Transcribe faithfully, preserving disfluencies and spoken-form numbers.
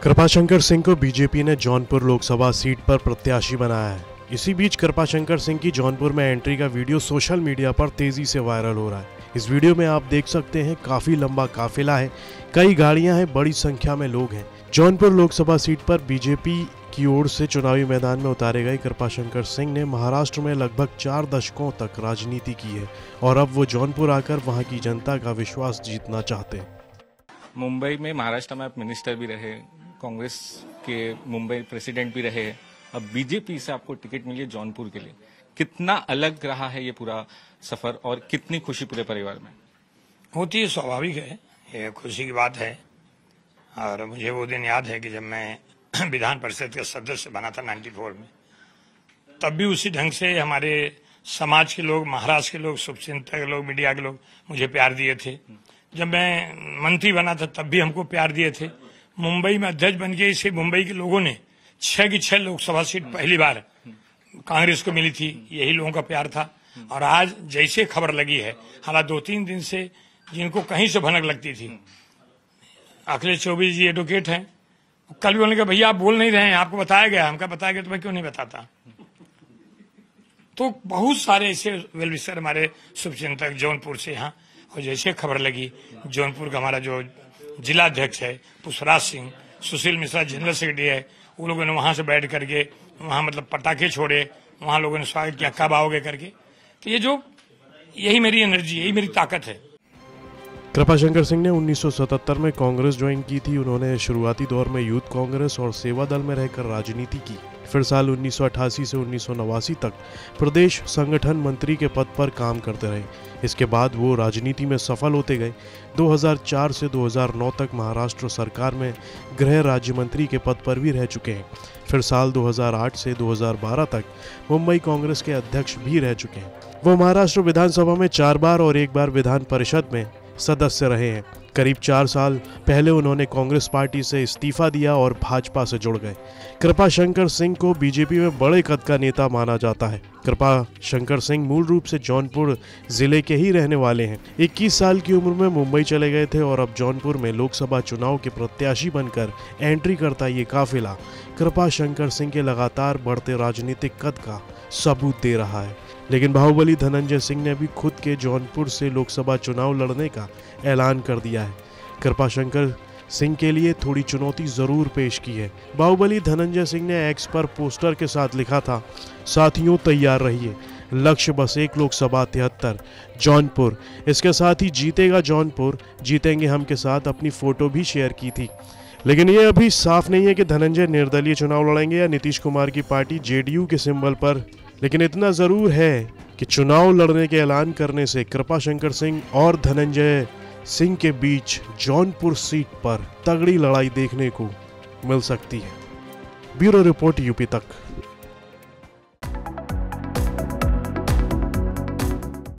कृपाशंकर सिंह को बीजेपी ने जौनपुर लोकसभा सीट पर प्रत्याशी बनाया है। इसी बीच कृपाशंकर सिंह की जौनपुर में एंट्री का वीडियो सोशल मीडिया पर तेजी से वायरल हो रहा है। इस वीडियो में आप देख सकते हैं काफी लंबा काफिला है, कई गाड़ियां हैं, बड़ी संख्या में लोग हैं। जौनपुर लोकसभा सीट पर बीजेपी की ओर से चुनावी मैदान में उतारे गए कृपाशंकर सिंह ने महाराष्ट्र में लगभग चार दशकों तक राजनीति की है और अब वो जौनपुर आकर वहां की जनता का विश्वास जीतना चाहते हैं। मुंबई में, महाराष्ट्र में आप मिनिस्टर भी रहे, कांग्रेस के मुंबई प्रेसिडेंट भी रहे, अब बीजेपी से आपको टिकट मिली है जौनपुर के लिए। कितना अलग रहा है ये पूरा सफर और कितनी खुशी पूरे परिवार में? होती है, स्वाभाविक है, ये खुशी की बात है। और मुझे वो दिन याद है कि जब मैं विधान परिषद का सदस्य बना था चौरानवे में, तब भी उसी ढंग से हमारे समाज के लोग, महाराष्ट्र के लोग, शुभचिंतक के लोग, मीडिया के लोग मुझे प्यार दिए थे। जब मैं मंत्री बना था तब भी हमको प्यार दिए थे। मुंबई में अध्यक्ष बन के इसे मुंबई के लोगों ने छह की छह लोकसभा सीट पहली बार कांग्रेस को मिली थी, यही लोगों का प्यार था। और आज जैसे खबर लगी है, हालांकि दो तीन दिन से जिनको कहीं से भनक लगती थी, अखिलेश चौबे जी एडवोकेट हैं, कल भी बोलने का भैया आप बोल नहीं रहे हैं, आपको बताया गया। हमका बताया गया तो मैं क्यों नहीं बताता। तो बहुत सारे ऐसे वेलविशर हमारे शुभचिंतक जौनपुर से यहाँ, और जैसे खबर लगी जौनपुर का हमारा जो जिला अध्यक्ष है पुष्पराज सिंह, सुशील मिश्रा जनरल सेक्रेटरी है, वो लोगों ने वहां से बैठ करके वहां मतलब पटाखे छोड़े, वहां लोगों ने स्वागत किया, कब आओगे करके। तो ये जो यही मेरी एनर्जी, यही मेरी ताकत है। कृपाशंकर सिंह ने उन्नीस सौ सतहत्तर में कांग्रेस ज्वाइन की थी। उन्होंने शुरुआती दौर में यूथ कांग्रेस और सेवा दल में रहकर राजनीति की। फिर साल उन्नीस सौ अठासी से उन्नीस सौ नवासी तक प्रदेश संगठन मंत्री के पद पर काम करते रहे। इसके बाद वो राजनीति में सफल होते गए। दो हज़ार चार से दो हज़ार नौ तक महाराष्ट्र सरकार में गृह राज्य मंत्री के पद पर भी रह चुके हैं। फिर साल दो हज़ार आठ से दो हज़ार बारह तक मुंबई कांग्रेस के अध्यक्ष भी रह चुके हैं। वो महाराष्ट्र विधानसभा में चार बार और एक बार विधान परिषद में सदस्य रहे हैं। करीब चार साल पहले उन्होंने कांग्रेस पार्टी से इस्तीफा दिया और भाजपा से जुड़ गए। कृपाशंकर सिंह को बीजेपी में बड़े कद का नेता माना जाता है। कृपाशंकर सिंह मूल रूप से जौनपुर जिले के ही रहने वाले हैं। इक्कीस साल की उम्र में मुंबई चले गए थे और अब जौनपुर में लोकसभा चुनाव के प्रत्याशी बनकर एंट्री करता ये काफिला कृपाशंकर सिंह के लगातार बढ़ते राजनीतिक कद का सबूत दे रहा है। लेकिन बाहुबली धनंजय सिंह ने भी खुद के जौनपुर से लोकसभा चुनाव लड़ने का ऐलान कर दिया है। कृपाशंकर सिंह के लिए थोड़ी चुनौती जरूर पेश की है। बाहुबली धनंजय सिंह ने एक्स पर पोस्टर के साथ लिखा था, साथियों तैयार रहिए, लक्ष्य बस एक लोकसभा तिहत्तर जौनपुर। इसके साथ ही जीतेगा जौनपुर, जीतेंगे हम के साथ अपनी फोटो भी शेयर की थी। लेकिन ये अभी साफ नहीं है कि धनंजय निर्दलीय चुनाव लड़ेंगे या नीतीश कुमार की पार्टी जेडीयू के सिंबल पर। लेकिन इतना जरूर है कि चुनाव लड़ने के ऐलान करने से कृपाशंकर सिंह और धनंजय सिंह के बीच जौनपुर सीट पर तगड़ी लड़ाई देखने को मिल सकती है। ब्यूरो रिपोर्ट यूपी तक।